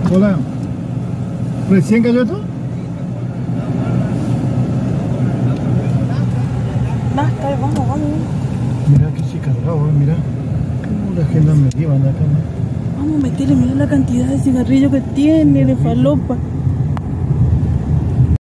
Hola. ¿Recién cayó esto? Basta, vamos. Mira qué cigarro, mira. La gente me lleva acá, ¿no? Vamos a meterle, mira la cantidad de cigarrillos que tiene, de falopa.